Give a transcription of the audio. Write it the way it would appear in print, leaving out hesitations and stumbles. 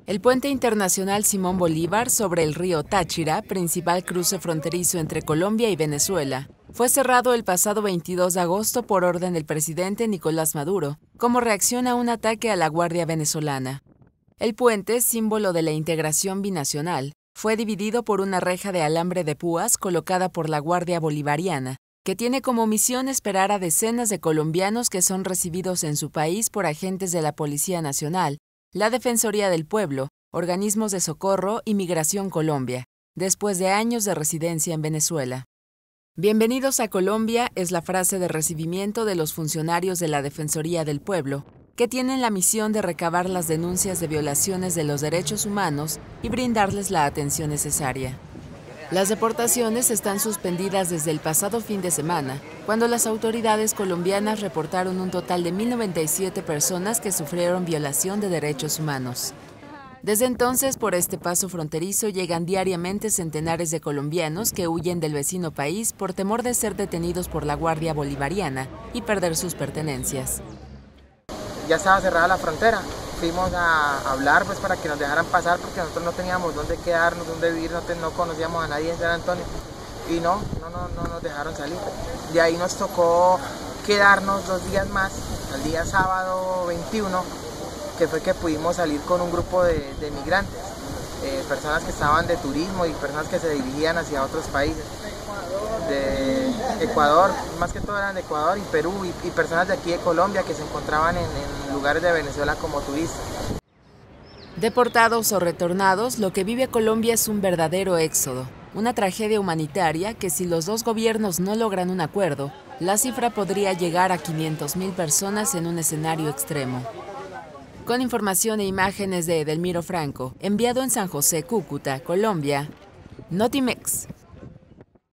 El puente internacional Simón Bolívar sobre el río Táchira, principal cruce fronterizo entre Colombia y Venezuela, fue cerrado el pasado 22 de agosto por orden del presidente Nicolás Maduro, como reacción a un ataque a la Guardia venezolana. El puente, símbolo de la integración binacional, fue dividido por una reja de alambre de púas colocada por la Guardia Bolivariana, que tiene como misión esperar a decenas de colombianos que son recibidos en su país por agentes de la Policía Nacional, la Defensoría del Pueblo, organismos de socorro y Migración Colombia, después de años de residencia en Venezuela. Bienvenidos a Colombia es la frase de recibimiento de los funcionarios de la Defensoría del Pueblo, que tienen la misión de recabar las denuncias de violaciones de los derechos humanos y brindarles la atención necesaria. Las deportaciones están suspendidas desde el pasado fin de semana, cuando las autoridades colombianas reportaron un total de 1.097 personas que sufrieron violación de derechos humanos. Desde entonces, por este paso fronterizo llegan diariamente centenares de colombianos que huyen del vecino país por temor de ser detenidos por la Guardia Bolivariana y perder sus pertenencias. Ya estaba cerrada la frontera. Fuimos a hablar pues para que nos dejaran pasar porque nosotros no teníamos dónde quedarnos, dónde vivir, no conocíamos a nadie en San Antonio y no nos dejaron salir. De ahí nos tocó quedarnos 2 días más, el día sábado 21, que fue que pudimos salir con un grupo de migrantes, personas que estaban de turismo y personas que se dirigían hacia otros países, de Ecuador, más que todo eran de Ecuador y Perú y personas de aquí de Colombia que se encontraban en lugares de Venezuela como turistas. Deportados o retornados, lo que vive Colombia es un verdadero éxodo, una tragedia humanitaria que si los dos gobiernos no logran un acuerdo, la cifra podría llegar a 500.000 personas en un escenario extremo. Con información e imágenes de Edelmiro Franco, enviado en San José, Cúcuta, Colombia, Notimex.